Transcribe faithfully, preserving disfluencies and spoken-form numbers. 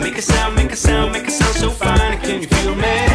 Make a sound, make a sound, make a sound so fine. Can you feel me?